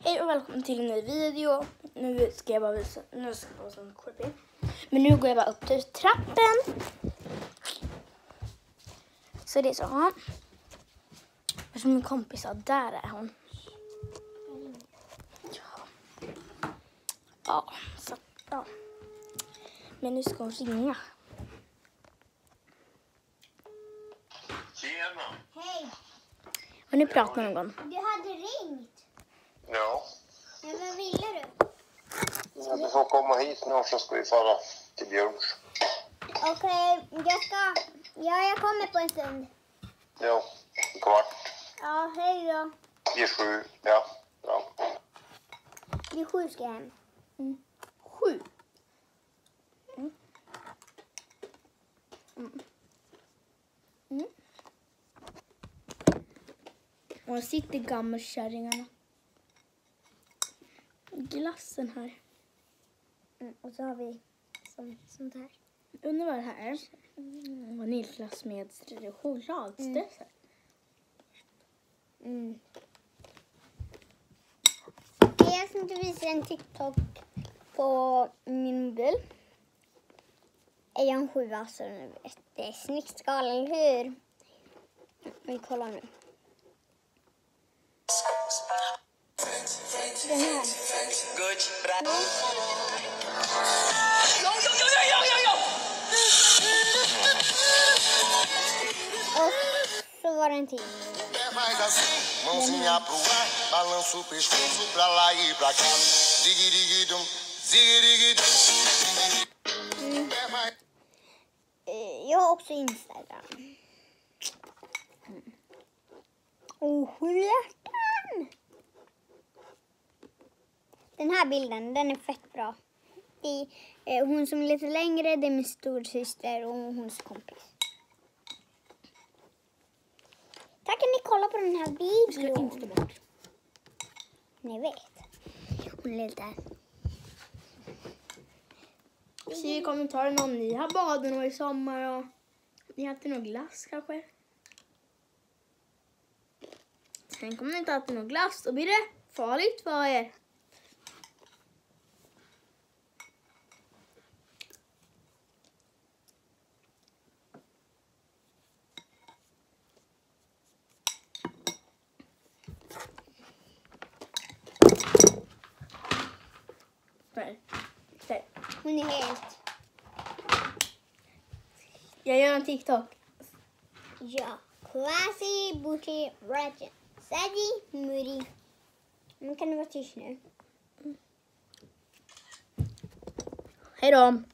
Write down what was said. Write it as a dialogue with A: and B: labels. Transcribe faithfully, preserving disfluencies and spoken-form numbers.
A: Hej och välkommen till en ny video. Nu ska jag bara visa, nu ska jag bara visa en creepy. Men nu går jag bara upp till trappen. Så det är så. Ja. Som min kompis sa, där är hon. Ja. Ja, så ja. Men nu ska hon ringa.
B: Tjena.
C: Hej.
A: Har ni pratat med någon?
C: Du hade ringt.
B: Ja.
C: Men vad ville du?
B: ja, du får komma hit nu så ska vi fara till Björns.
C: Okej, jag ska... Ja, jag kommer på en stund.
B: Ja, en kvart.
C: Ja, hej då.
B: Vid sju. Ja, bra.
C: Vid sju ska jag hem.
A: Mm. Sju. Mm. Mm. Mm. Och här sitter gammelkärringarna. Glassen här.
C: Mm, och så har vi som, sånt här.
A: Undrar vad det här är. Mm. Vaniljglass med chokladstress.
C: Mm. Jag tänkte visa en TikTok på min mobil. Är jag en sjua så nu vet det är snittskala, eller hur? Vi kollar nu. Den här. Och så var det en till.
D: Faz assim, mãozinha pro ar, balança o pescoço pra lá e pra cá. Ziggy-diggy-dum, ziggy-diggy-dum.
C: Mm. Jag har också Instagram. Och hjärtan! Den här bilden, den är fett bra. Det är hon som är lite längre, det är min storsyster och hons kompis. Tack att ni kollar på den här videon.
A: Ska inte bort.
C: Ni vet. Hon är lite...
A: Skriv i kommentarerna om ni har badat någon i sommar och ni har ätit någon glass kanske. Tänk om ni inte ätit någon glass, då blir det farligt för er. Där. Där.
C: Hon är helt...
A: Jag gör en TikTok.
C: Ja. Classy Booty Regent. Sadie Moody. Nu kan du vara tyst nu.
A: Hej då.